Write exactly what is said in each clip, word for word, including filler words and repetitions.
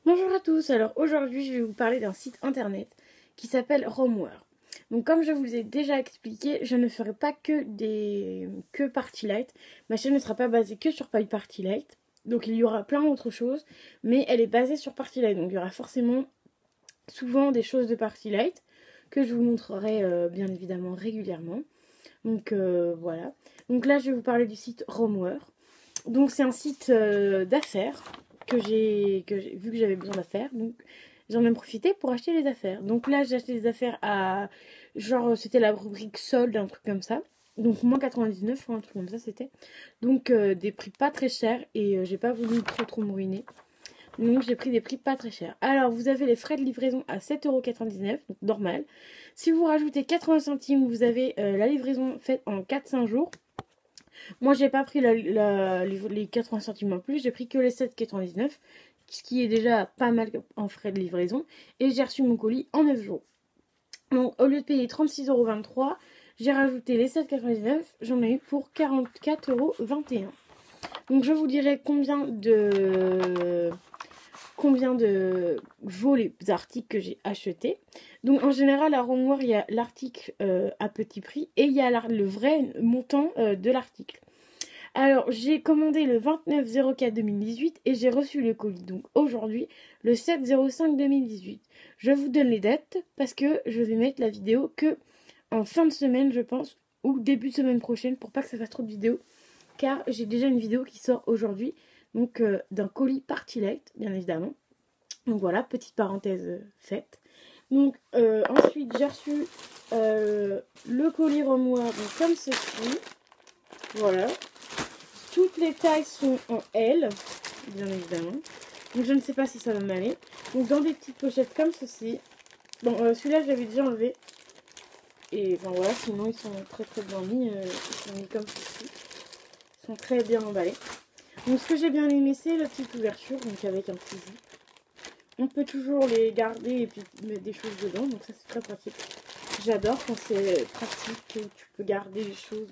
Bonjour à tous, alors aujourd'hui je vais vous parler d'un site internet qui s'appelle Romwear. Donc comme je vous ai déjà expliqué, je ne ferai pas que des que Party Light. Ma chaîne ne sera pas basée que sur Party Light. Donc il y aura plein d'autres choses, mais elle est basée sur Party Light. Donc il y aura forcément souvent des choses de Party Light que je vous montrerai euh, bien évidemment régulièrement. Donc euh, voilà. Donc là je vais vous parler du site Romwear. Donc c'est un site euh, d'affaires que j'ai vu que j'avais besoin d'affaires, donc j'en ai profité pour acheter les affaires. Donc là j'ai acheté des affaires à genre c'était la rubrique solde, un truc comme ça, donc moins quatre-vingt-dix-neuf ou un truc comme ça c'était, donc euh, des prix pas très chers et euh, j'ai pas voulu trop trop me ruiner, donc j'ai pris des prix pas très chers. Alors vous avez les frais de livraison à sept euros quatre-vingt-dix-neuf, donc normal. Si vous rajoutez quatre-vingts centimes, vous avez euh, la livraison faite en quatre cinq jours. Moi, j'ai pas pris la, la, les quatre-vingts centimes en plus, j'ai pris que les sept quatre-vingt-dix-neuf, ce qui est déjà pas mal en frais de livraison. Et j'ai reçu mon colis en neuf jours. Donc, au lieu de payer trente-six euros vingt-trois, j'ai rajouté les sept quatre-vingt-dix-neuf, j'en ai eu pour quarante-quatre euros vingt et un. Donc, je vous dirai combien de... combien de vaut les articles que j'ai achetés. Donc en général à Romwear il y a l'article euh, à petit prix et il y a le vrai montant euh, de l'article. Alors j'ai commandé le vingt-neuf zéro quatre deux mille dix-huit et j'ai reçu le colis donc aujourd'hui le sept zéro cinq deux mille dix-huit. Je vous donne les dates parce que je vais mettre la vidéo que en fin de semaine je pense ou début de semaine prochaine pour pas que ça fasse trop de vidéos car j'ai déjà une vidéo qui sort aujourd'hui. Donc euh, d'un colis Party Light, bien évidemment. Donc voilà, petite parenthèse euh, faite. Donc euh, ensuite j'ai reçu euh, le colis Romwear comme ceci. Voilà. Toutes les tailles sont en L, bien évidemment. Donc je ne sais pas si ça va m'aller. Donc dans des petites pochettes comme ceci. Bon, euh, celui-là je l'avais déjà enlevé. Et enfin voilà, sinon ils sont très très bien mis. Euh, ils sont mis comme ceci. Ils sont très bien emballés. Donc ce que j'ai bien aimé c'est la petite ouverture, donc avec un petit zip. On peut toujours les garder et puis mettre des choses dedans, donc ça c'est très pratique. J'adore quand c'est pratique et tu peux garder les choses.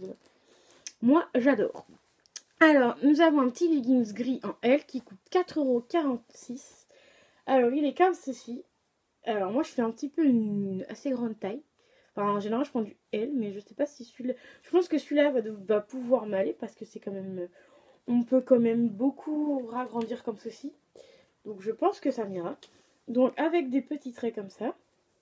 Moi j'adore. Alors nous avons un petit leggings gris en L qui coûte quatre euros quarante-six. Alors il est comme ceci. Alors moi je fais un petit peu une assez grande taille. Enfin en général je prends du L, mais je sais pas si celui-là... Je pense que celui-là va, va pouvoir m'aller parce que c'est quand même... On peut quand même beaucoup ragrandir comme ceci. Donc je pense que ça m'ira. Donc avec des petits traits comme ça.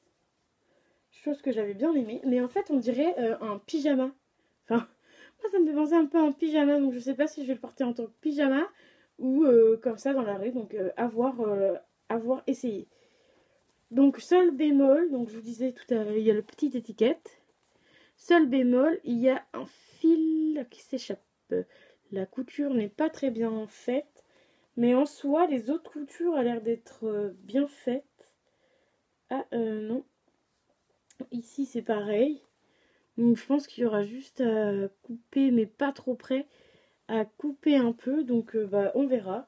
Chose que j'avais bien aimé. Mais en fait on dirait euh, un pyjama. Enfin, moi ça me fait penser un peu à un pyjama. Donc je sais pas si je vais le porter en tant que pyjama. Ou euh, comme ça dans la rue. Donc euh, à voir, euh, à voir essayer. Donc seul bémol. Donc je vous disais tout à l'heure, il y a la petite étiquette. Seul bémol, il y a un fil qui s'échappe. La couture n'est pas très bien faite. Mais en soi, les autres coutures ont l'air d'être bien faites. Ah, euh, non. Ici, c'est pareil. Donc, je pense qu'il y aura juste à couper, mais pas trop près. À couper un peu. Donc, euh, bah, on verra.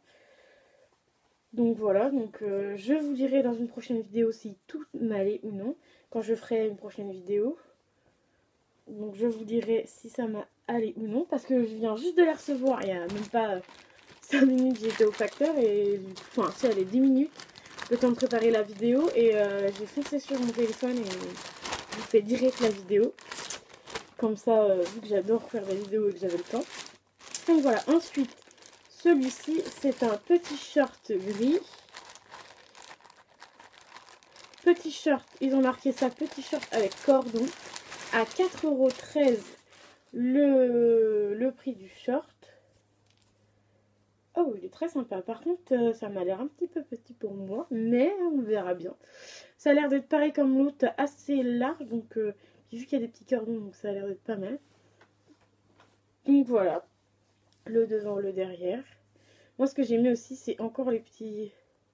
Donc, voilà. Donc, euh, je vous dirai dans une prochaine vidéo si tout m'allait ou non. Quand je ferai une prochaine vidéo. Donc, je vous dirai si ça m'a allé ou non. Parce que je viens juste de la recevoir. Il n'y a même pas cinq minutes, j'étais au facteur. Et, enfin, si elle est dix minutes. Le temps de préparer la vidéo et euh, j'ai foncé sur mon téléphone et je vous fais direct la vidéo. Comme ça, euh, vu que j'adore faire des vidéos et que j'avais le temps. Donc voilà, ensuite, celui-ci, c'est un petit short gris. Petit short, ils ont marqué ça, petit short avec cordon. À quatre euros treize le, le prix du short. Oh, il est très sympa. Par contre, euh, ça m'a l'air un petit peu petit pour moi, mais on verra bien. Ça a l'air d'être pareil comme l'autre, assez large, donc euh, j'ai vu qu'il y a des petits cordons, donc ça a l'air d'être pas mal. Donc voilà, le devant, le derrière. Moi, ce que j'ai mis aussi, c'est encore les petits...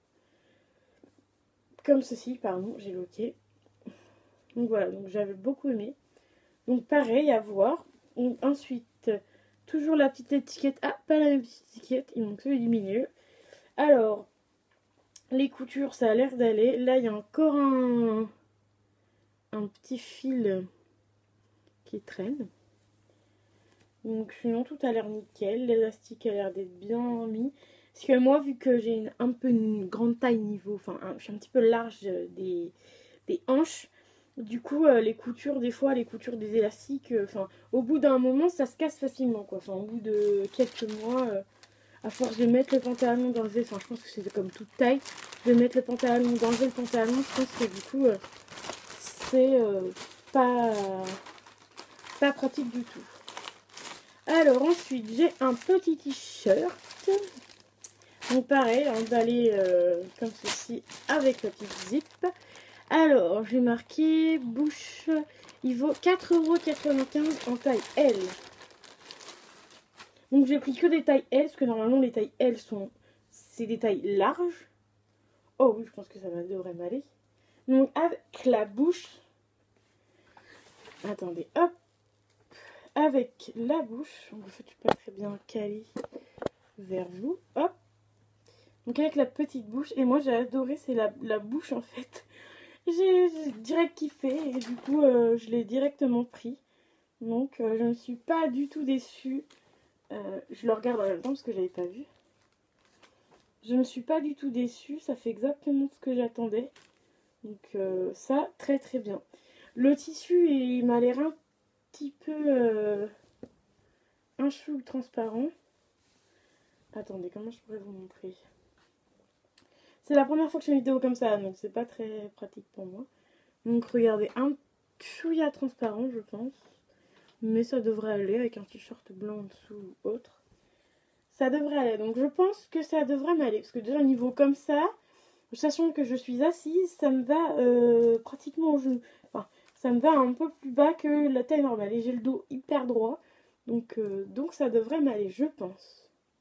Comme ceci, pardon, j'ai loqué. Donc voilà, donc j'avais beaucoup aimé. Donc pareil, à voir. Donc, ensuite... Toujours la petite étiquette. Ah, pas la même petite étiquette. Il manque celui du milieu. Alors, les coutures, ça a l'air d'aller. Là, il y a encore un, un petit fil qui traîne. Donc, sinon, tout a l'air nickel. L'élastique a l'air d'être bien mis. Parce que moi, vu que j'ai une, un peu une grande taille niveau, enfin, un, je suis un petit peu large des, des hanches, du coup, euh, les coutures, des fois, les coutures des élastiques, enfin, euh, au bout d'un moment, ça se casse facilement, quoi. Enfin, au bout de quelques mois, euh, à force de mettre le pantalon, d'enlever, enfin, je pense que c'est comme toute taille, de mettre le pantalon, d'enlever le pantalon, je pense que du coup, euh, c'est euh, pas, pas pratique du tout. Alors, ensuite, j'ai un petit t-shirt. Donc, pareil, emballé euh, comme ceci, avec la petite zip. Alors, j'ai marqué bouche, il vaut quatre euros quatre-vingt-quinze en taille L. Donc, j'ai pris que des tailles L, parce que normalement, les tailles L sont, c'est des tailles larges. Oh oui, je pense que ça devrait m'aller. Donc, avec la bouche, attendez, hop, avec la bouche, en fait, je suis pas très bien calée vers vous, hop. Donc, avec la petite bouche, et moi, j'ai adoré, c'est la, la bouche, en fait. J'ai direct kiffé et du coup euh, je l'ai directement pris. Donc euh, je ne suis pas du tout déçue. Euh, je le regarde en même temps parce que je n'avais pas vu. Je ne suis pas du tout déçue. Ça fait exactement ce que j'attendais. Donc euh, ça, très très bien. Le tissu, il m'a l'air un petit peu... Euh, un chou transparent. Attendez, comment je pourrais vous montrer? C'est la première fois que je fais une vidéo comme ça, donc c'est pas très pratique pour moi. Donc regardez, un chouïa transparent je pense. Mais ça devrait aller avec un t-shirt blanc en dessous ou autre. Ça devrait aller, donc je pense que ça devrait m'aller. Parce que déjà au niveau comme ça, sachant que je suis assise, ça me va euh, pratiquement au genou. Enfin, ça me va un peu plus bas que la taille normale. Et j'ai le dos hyper droit. Donc, euh, donc ça devrait m'aller, je pense.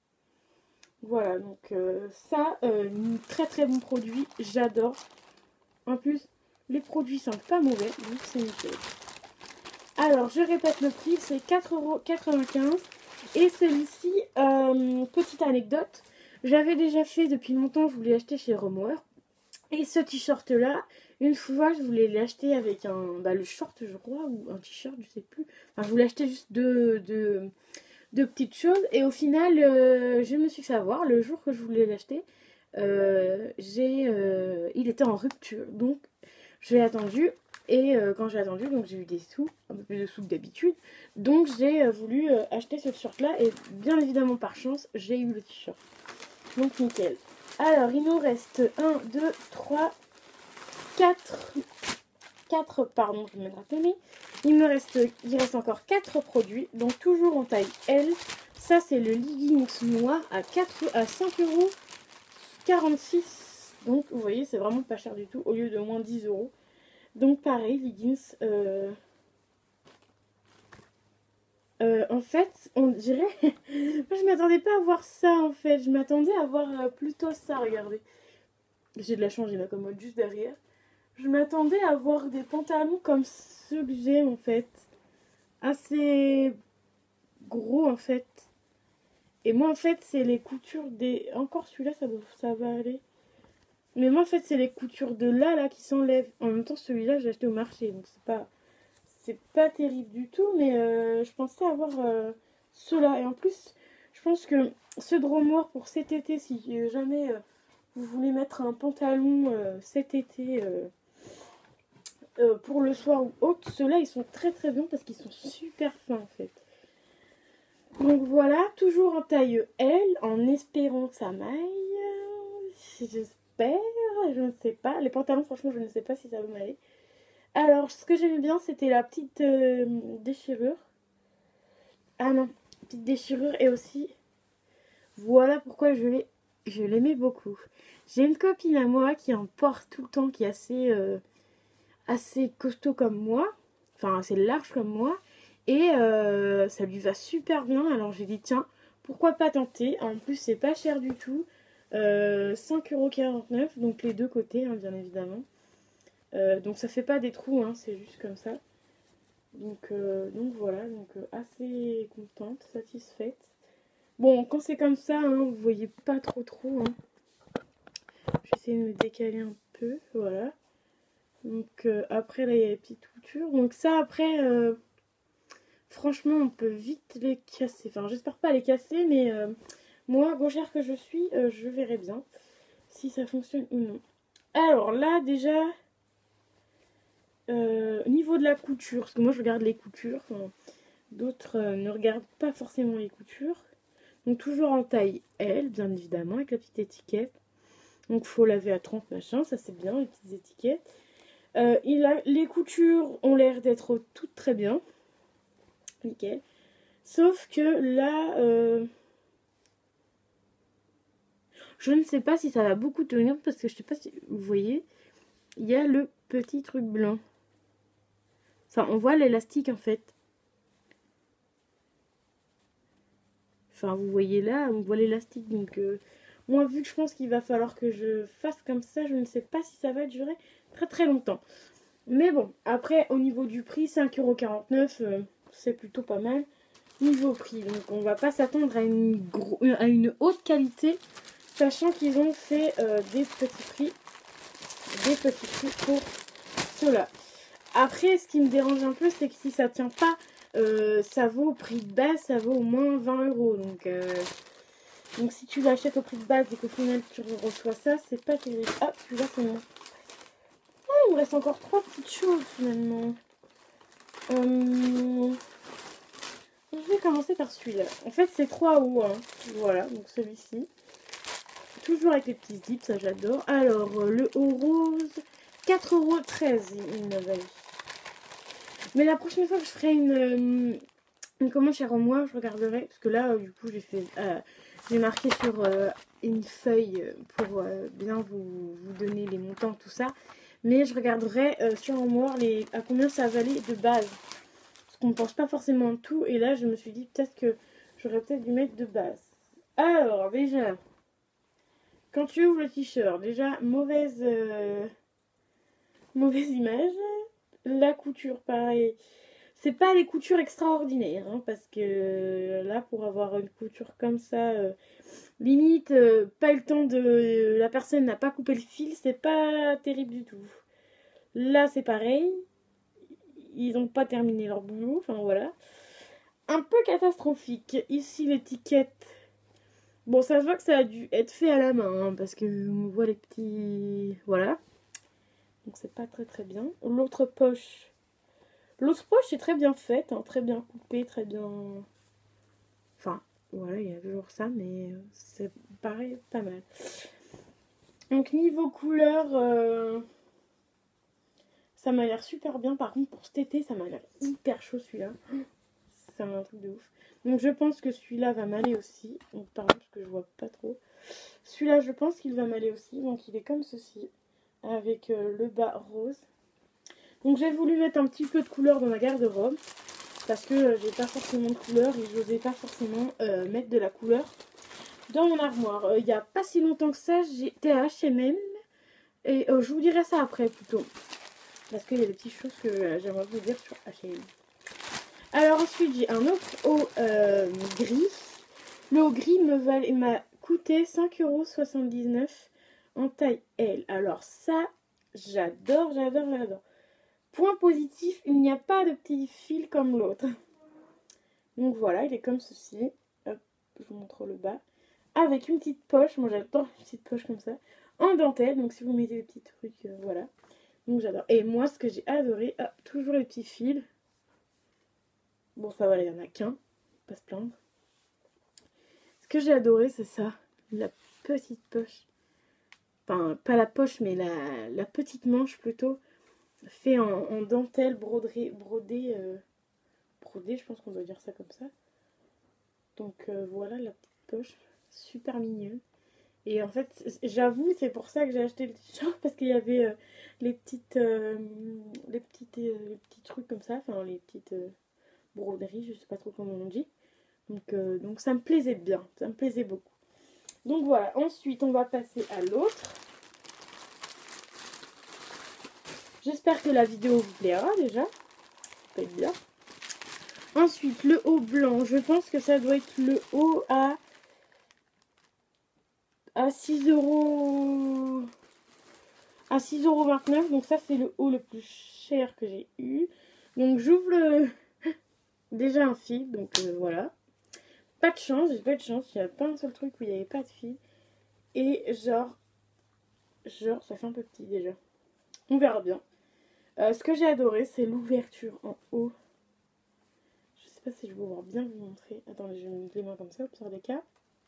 Voilà, donc euh, ça, euh, très très bon produit, j'adore. En plus, les produits sont pas mauvais, donc c'est nickel. Alors, je répète le prix, c'est quatre euros quatre-vingt-quinze. Et celui-ci, euh, petite anecdote, j'avais déjà fait depuis longtemps, je voulais acheter chez Romwear. Et ce t-shirt-là, une fois, je voulais l'acheter avec un, bah, le short, je crois, ou un t-shirt, je sais plus. Enfin, je voulais acheter juste deux... deux de petites choses et au final euh, je me suis fait avoir le jour que je voulais l'acheter. Euh, j'ai euh, il était en rupture, donc j'ai attendu et euh, quand j'ai attendu, donc j'ai eu des sous, un peu plus de sous que d'habitude, donc j'ai euh, voulu euh, acheter ce t-shirt là et bien évidemment par chance j'ai eu le t-shirt, donc nickel. Alors il nous reste un, deux, trois, quatre, quatre, pardon, je vais me rappeler. Il me reste, il reste encore quatre produits, donc toujours en taille L. Ça, c'est le leggings noir à, quatre, à cinq euros quarante-six. Donc, vous voyez, c'est vraiment pas cher du tout, au lieu de moins dix euros. Donc, pareil, leggings. Euh, euh, en fait, on dirait... Moi, je m'attendais pas à voir ça, en fait. Je m'attendais à voir euh, plutôt ça, regardez. J'ai de la chance, j'ai ma commode juste derrière. Je m'attendais à voir des pantalons comme ceux que j'ai, en fait. Assez gros, en fait. Et moi, en fait, c'est les coutures des... Encore celui-là, ça, ça va aller. Mais moi, en fait, c'est les coutures de là, là, qui s'enlèvent. En même temps, celui-là, j'ai acheté au marché. Donc, c'est pas... C'est pas terrible du tout. Mais euh, je pensais avoir euh, ceux-là. Et en plus, je pense que ce de Romwear pour cet été, si jamais euh, vous voulez mettre un pantalon euh, cet été... Euh, Euh, pour le soir ou autre, ceux-là ils sont très très bien parce qu'ils sont super fins en fait. Donc voilà, toujours en taille L, en espérant que ça m'aille. J'espère, je ne sais pas. Les pantalons, franchement, je ne sais pas si ça va m'aller. Alors, ce que j'aimais bien, c'était la petite euh, déchirure. Ah non, petite déchirure et aussi, voilà pourquoi je l'ai, je l'aimais beaucoup. J'ai une copine à moi qui en porte tout le temps, qui est assez... Euh, assez costaud comme moi, enfin assez large comme moi, et euh, ça lui va super bien. Alors j'ai dit tiens, pourquoi pas tenter. En plus c'est pas cher du tout, euh, cinq euros quarante-neuf, donc les deux côtés hein, bien évidemment. Euh, donc ça fait pas des trous, hein, c'est juste comme ça. Donc, euh, donc voilà, donc euh, assez contente, satisfaite. Bon, quand c'est comme ça, hein, vous voyez pas trop trop. Hein. J'essaie de me décaler un peu, voilà. Donc euh, après là il y a les petites coutures. Donc ça après euh, franchement on peut vite les casser. Enfin j'espère pas les casser mais euh, Moi, gauchère que je suis, euh, je verrai bien si ça fonctionne ou non. Alors là, déjà, euh, au niveau de la couture, parce que moi je regarde les coutures, enfin, d'autres euh, ne regardent pas forcément les coutures. Donc toujours en taille L, bien évidemment, avec la petite étiquette. Donc faut laver à trente machin, ça c'est bien, les petites étiquettes. Euh, il a, les coutures ont l'air d'être toutes très bien. Nickel. Sauf que là, euh, je ne sais pas si ça va beaucoup tenir parce que je ne sais pas si vous voyez, il y a le petit truc blanc. Enfin, on voit l'élastique en fait. Enfin, vous voyez là, on voit l'élastique. Donc, euh, moi, vu que je pense qu'il va falloir que je fasse comme ça, je ne sais pas si ça va durer très très longtemps. Mais bon, après, au niveau du prix, cinq euros quarante-neuf, euh, c'est plutôt pas mal. Niveau prix, donc on va pas s'attendre à une, gros, à une haute qualité, sachant qu'ils ont fait euh, des petits prix, des petits prix pour cela. Après, ce qui me dérange un peu, c'est que si ça tient pas, euh, ça vaut au prix de base, ça vaut au moins vingt euros. Donc, euh, donc si tu l'achètes au prix de base et qu'au final tu reçois ça, c'est pas terrible. Ah, celui-là c'est moi. Oh, il me reste encore trois petites choses finalement. Euh... Je vais commencer par celui-là. En fait, c'est trois hauts. Hein. Voilà, donc celui-ci. Toujours avec les petits zips, ça j'adore. Alors, le haut rose, quatre euros treize, il me valait. Mais la prochaine fois que je ferai une, une commande chez Romoir, je regarderai. Parce que là, du coup, j'ai fait, euh, j'ai marqué sur euh, une feuille pour euh, bien vous, vous donner les montants, tout ça. Mais je regarderai euh, sur Romoir les, à combien ça valait de base. On ne pense pas forcément à tout. Et là, je me suis dit peut-être que j'aurais peut-être dû mettre de base. Alors, déjà, quand tu ouvres le t-shirt, déjà, mauvaise, euh, mauvaise image. La couture, pareil. C'est pas les coutures extraordinaires. Hein, parce que là, pour avoir une couture comme ça, euh, limite, euh, pas eu le temps de... Euh, la personne n'a pas coupé le fil. C'est pas terrible du tout. Là, c'est pareil. Ils n'ont pas terminé leur boulot, enfin voilà. Un peu catastrophique. Ici, l'étiquette. Bon, ça se voit que ça a dû être fait à la main, hein, parce que on voit les petits... Voilà. Donc, c'est pas très très bien. L'autre poche. L'autre poche est très bien faite, hein, très bien coupée, très bien... Enfin, voilà, il y a toujours ça, mais c'est pareil, pas mal. Donc, niveau couleur... Euh... Ça m'a l'air super bien. Par contre, pour cet été, ça m'a l'air hyper chaud celui-là. Ça m'a un truc de ouf. Donc, je pense que celui-là va m'aller aussi. Donc, pardon, parce que je vois pas trop. Celui-là, je pense qu'il va m'aller aussi. Donc, il est comme ceci. Avec euh, le bas rose. Donc, j'ai voulu mettre un petit peu de couleur dans ma garde-robe. Parce que euh, j'ai pas forcément de couleur. Et je n'osais pas forcément euh, mettre de la couleur dans mon armoire. Euh, il n'y a pas si longtemps que ça, j'étais à H et M. Et euh, je vous dirai ça après plutôt. Parce qu'il y a des petites choses que euh, j'aimerais vous dire sur H et M. Alors ensuite, j'ai un autre haut euh, gris. Le haut gris m'a coûté cinq euros soixante-dix-neuf en taille L. Alors ça, j'adore, j'adore, j'adore. Point positif, il n'y a pas de petit fil comme l'autre. Donc voilà, il est comme ceci. Hop, je vous montre le bas. Avec une petite poche, moi j'adore une petite poche comme ça. En dentelle, donc si vous mettez des petits trucs, euh, voilà. Donc j'adore. Et moi, ce que j'ai adoré, ah, toujours les petits fils. Bon, ça va, il n'y en a qu'un. Pas se plaindre. Ce que j'ai adoré, c'est ça. La petite poche. Enfin, pas la poche, mais la, la petite manche plutôt. Fait en, en dentelle broderie, brodée. Euh, brodée, je pense qu'on doit dire ça comme ça. Donc euh, voilà la petite poche. Super mignonne. Et en fait, j'avoue, c'est pour ça que j'ai acheté le t-shirt, parce qu'il y avait euh, les petites, euh, les petites, euh, les petits trucs comme ça, enfin les petites euh, broderies, je sais pas trop comment on dit. Donc, euh, donc ça me plaisait bien, ça me plaisait beaucoup. Donc voilà, ensuite on va passer à l'autre. J'espère que la vidéo vous plaira déjà, ça peut être bien. Ensuite, le haut blanc, je pense que ça doit être le haut à... à six euros à six euros vingt-neuf. Donc ça c'est le haut le plus cher que j'ai eu. Donc j'ouvre le déjà un fil, donc euh, voilà. pas de chance, j'ai pas eu de chance. Il n'y a pas un seul truc où il n'y avait pas de fil. Et genre, genre, ça fait un peu petit déjà. On verra bien. Euh, ce que j'ai adoré, c'est l'ouverture en haut. Je sais pas si je vais pouvoir bien vous montrer. Attendez, je vais mettre les mains comme ça, au pire des cas.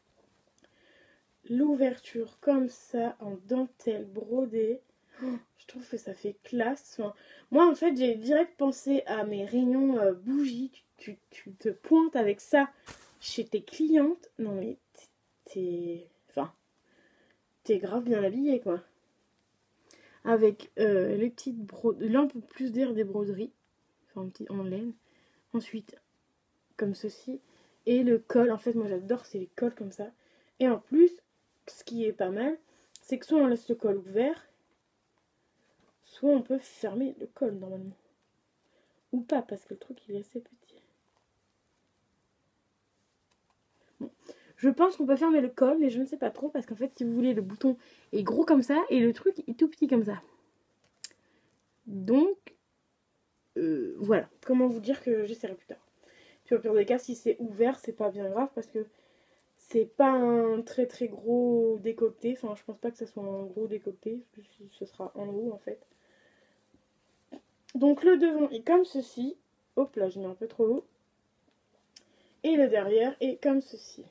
L'ouverture comme ça, en dentelle brodée. Oh, je trouve que ça fait classe. Enfin, moi, en fait, j'ai direct pensé à mes rayons euh, bougies. Tu, tu, tu te pointes avec ça chez tes clientes. Non, mais t'es... Enfin, t'es grave bien habillée, quoi. Avec euh, les petites broderies. Là, on peut plus dire des broderies. Enfin, un petit en laine. Ensuite, comme ceci. Et le col. En fait, moi, j'adore, c'est les cols comme ça. Et en plus, ce qui est pas mal, c'est que soit on laisse le col ouvert, soit on peut fermer le col normalement. Ou pas, parce que le truc il est assez petit. Bon. Je pense qu'on peut fermer le col, mais je ne sais pas trop, parce qu'en fait, si vous voulez, le bouton est gros comme ça, et le truc est tout petit comme ça. Donc, euh, voilà. Comment vous dire que j'essaierai plus tard. Puis au pire des cas, si c'est ouvert, c'est pas bien grave, parce que c'est pas un très très gros décolleté. Enfin, je pense pas que ça soit un gros décolleté. Ce sera en haut en fait. Donc le devant est comme ceci. Hop là, je mets un peu trop haut. Et le derrière est comme ceci.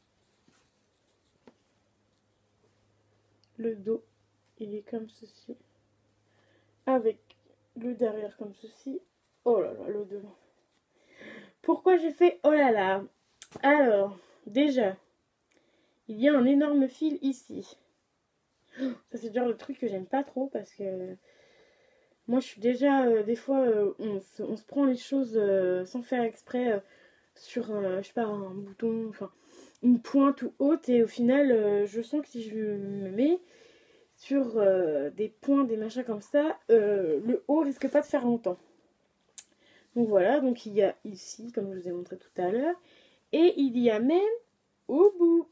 Le dos, il est comme ceci. Avec le derrière comme ceci. Oh là là, le devant. Pourquoi j'ai fait oh là là? Alors, déjà, il y a un énorme fil ici. Ça, c'est genre le truc que j'aime pas trop parce que moi, je suis déjà, euh, des fois, euh, on, se, on se prend les choses euh, sans faire exprès euh, sur, euh, je sais pas, un bouton, enfin, une pointe ou haute. Et au final, euh, je sens que si je me mets sur euh, des points, des machins comme ça, euh, le haut risque pas de faire longtemps. Donc voilà, donc il y a ici, comme je vous ai montré tout à l'heure, et il y a même au bout.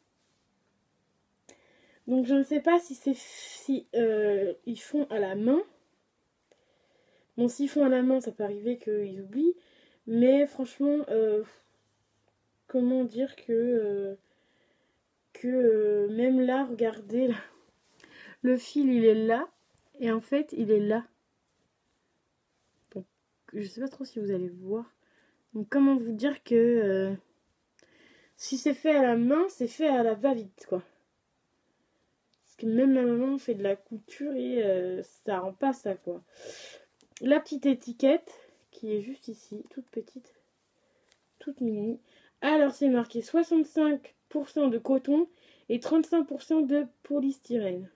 Donc je ne sais pas si c'est si euh, ils font à la main. Bon, s'ils font à la main, ça peut arriver qu'ils oublient. Mais franchement, euh, comment dire que euh, que euh, même là, regardez, là, le fil il est là et en fait il est là. Donc je sais pas trop si vous allez voir. Donc comment vous dire que euh, si c'est fait à la main, c'est fait à la va-vite quoi. Parce que même ma maman fait de la couture et euh, ça rend pas ça quoi. La petite étiquette qui est juste ici, toute petite, toute mini. Alors c'est marqué soixante-cinq pour cent de coton et trente-cinq pour cent de polystyrène.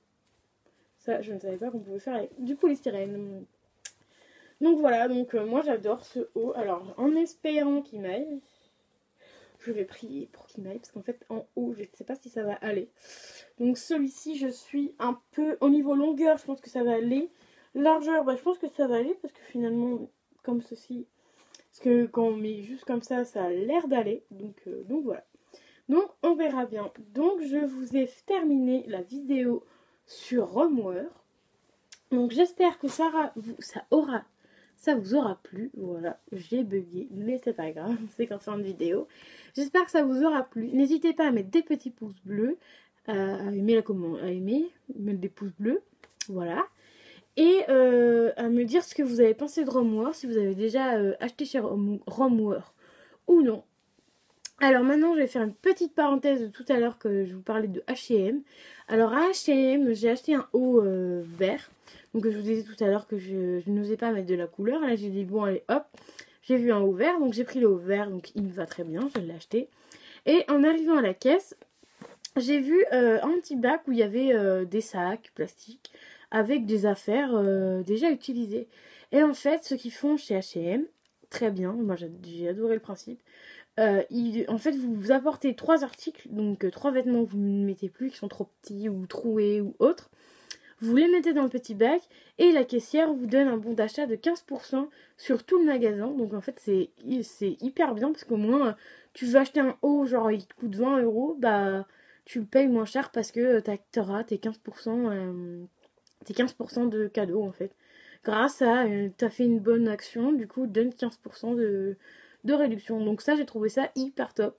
Ça, je ne savais pas qu'on pouvait faire avec du polystyrène. Donc voilà, donc euh, moi j'adore ce haut. Alors en espérant qu'il m'aille, je vais prier pour qu'il m'aille parce qu'en fait en haut je ne sais pas si ça va aller. Donc celui-ci je suis un peu au niveau longueur, je pense que ça va aller. Largeur, bah, je pense que ça va aller parce que finalement comme ceci, parce que quand on met juste comme ça, ça a l'air d'aller. Donc, euh, donc voilà. Donc on verra bien. Donc je vous ai terminé la vidéo sur Romwear. Donc j'espère que ça, ça aura, ça vous aura plu. Voilà, j'ai bugué, mais c'est pas grave, c'est qu'en fin de vidéo. J'espère que ça vous aura plu. N'hésitez pas à mettre des petits pouces bleus, à aimer la commande, à aimer, mettre des pouces bleus. Voilà. Et euh, à me dire ce que vous avez pensé de Romwear, si vous avez déjà euh, acheté chez Romwear ou non. Alors maintenant, je vais faire une petite parenthèse de tout à l'heure que je vous parlais de H et M. Alors à H et M, j'ai acheté un haut euh, vert. Donc je vous disais tout à l'heure que je, je n'osais pas mettre de la couleur. Là, j'ai dit bon, allez, hop, j'ai vu un haut vert. Donc j'ai pris le haut vert, donc il me va très bien, je l'ai acheté. Et en arrivant à la caisse, j'ai vu euh, un petit bac où il y avait euh, des sacs plastiques avec des affaires euh, déjà utilisées. Et en fait, ce qu'ils font chez H et M, très bien, moi j'ai adoré le principe. Euh, il, en fait, vous, vous apportez trois articles, donc euh, trois vêtements que vous ne mettez plus, qui sont trop petits ou troués ou autres. Vous les mettez dans le petit bac et la caissière vous donne un bon d'achat de quinze pour cent sur tout le magasin. Donc en fait, c'est hyper bien parce qu'au moins, tu veux acheter un haut, genre il te coûte vingt euros, bah tu le payes moins cher parce que tu auras tes quinze pour cent, euh, tes quinze pour cent de cadeaux en fait. Grâce à, euh, tu as fait une bonne action, du coup, donne quinze pour cent de... de réduction. Donc ça, j'ai trouvé ça hyper top.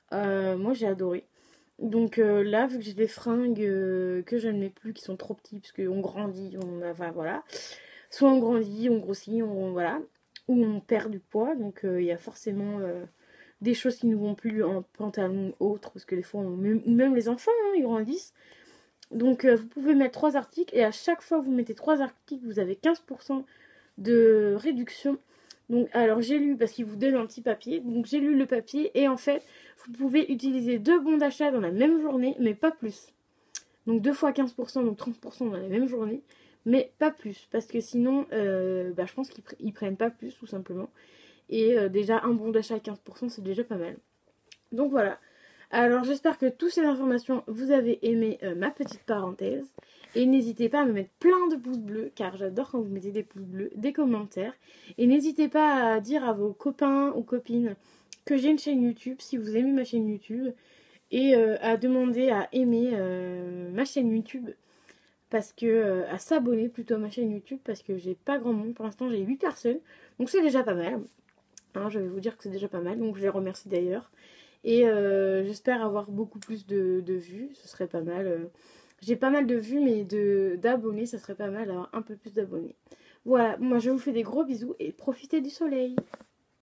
Euh, moi j'ai adoré. Donc euh, là, vu que j'ai des fringues euh, que je ne mets plus, qui sont trop petits, parce qu'on grandit, on, enfin voilà. Soit on grandit, on grossit, on, voilà. Ou on perd du poids, donc euh, il y a forcément euh, des choses qui ne vont plus en pantalon ou autre, parce que des fois, on, même, même les enfants, hein, ils grandissent. Donc euh, vous pouvez mettre trois articles, et à chaque fois que vous mettez trois articles, vous avez quinze pour cent de réduction. Donc, alors j'ai lu, parce qu'il vous donne un petit papier, donc j'ai lu le papier, et en fait, vous pouvez utiliser deux bons d'achat dans la même journée, mais pas plus. Donc deux fois quinze pour cent, donc trente pour cent dans la même journée, mais pas plus, parce que sinon, euh, bah, je pense qu'ils pr prennent pas plus, tout simplement. Et euh, déjà, un bon d'achat à quinze pour cent, c'est déjà pas mal. Donc voilà. Alors j'espère que toutes ces informations, vous avez aimé euh, ma petite parenthèse. Et n'hésitez pas à me mettre plein de pouces bleus, car j'adore quand vous mettez des pouces bleus, des commentaires. Et n'hésitez pas à dire à vos copains ou copines que j'ai une chaîne YouTube, si vous aimez ma chaîne YouTube. Et euh, à demander à aimer euh, ma chaîne YouTube. Parce que, euh, à s'abonner plutôt à ma chaîne YouTube, parce que j'ai pas grand monde. Pour l'instant, j'ai huit personnes. Donc c'est déjà pas mal. Hein, je vais vous dire que c'est déjà pas mal. Donc je les remercie d'ailleurs. Et euh, j'espère avoir beaucoup plus de, de vues, ce serait pas mal. euh. J'ai pas mal de vues, mais de d'abonnés, ça serait pas mal d'avoir un peu plus d'abonnés. Voilà, moi je vous fais des gros bisous et profitez du soleil.